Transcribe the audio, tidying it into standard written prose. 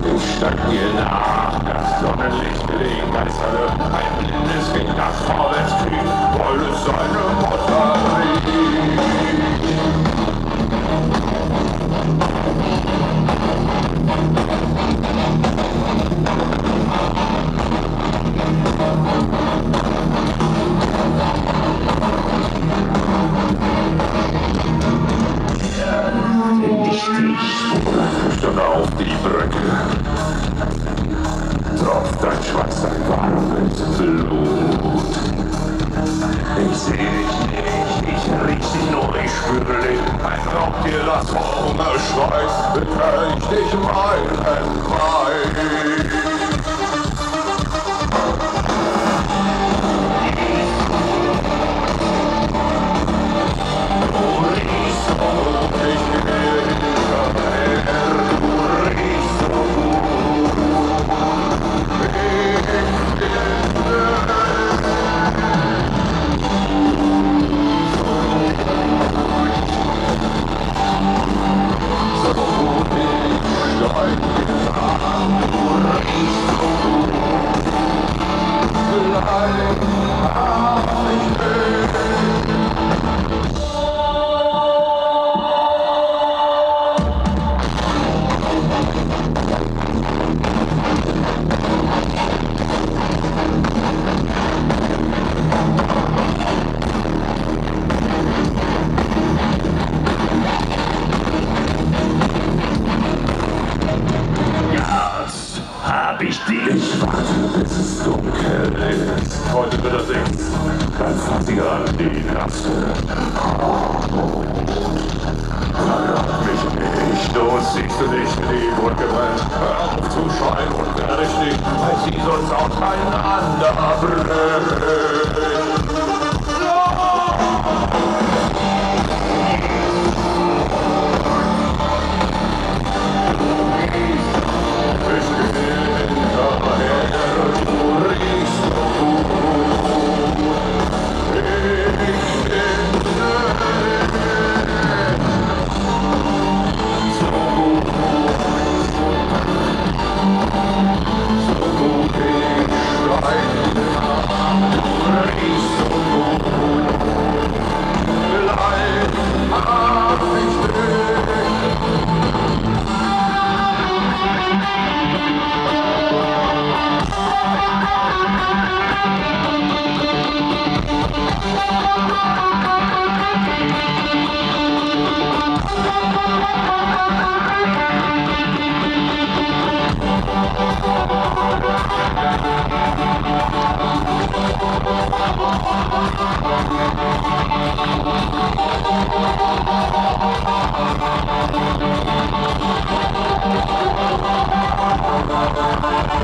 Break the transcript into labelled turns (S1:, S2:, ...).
S1: Ich steig dir nach, das Sonnenlicht Gelegenheitshalle. Ein blindes Kind, das vorwärts fliegt, weil es seine Mutter liebt. Stunde auf die Brücke. Tropft dein Schweiß, dein warmes Blut. Ich seh dich nicht, ich riech dich nur, ich spüre Leben. Ein Raubtier, das vor Hunger schreit, betöre ich dich meilenweit. Hab ich dich? Ich warte, bis es dunkel ist. Heute wird das X. Dann fass ich an die Laste. Verrat mich nicht, du siehst du nicht in die Wut gebrannt. Hör auf zu schreien und werde ich nicht, weil sie sonst auseinander brennt.
S2: Thank you.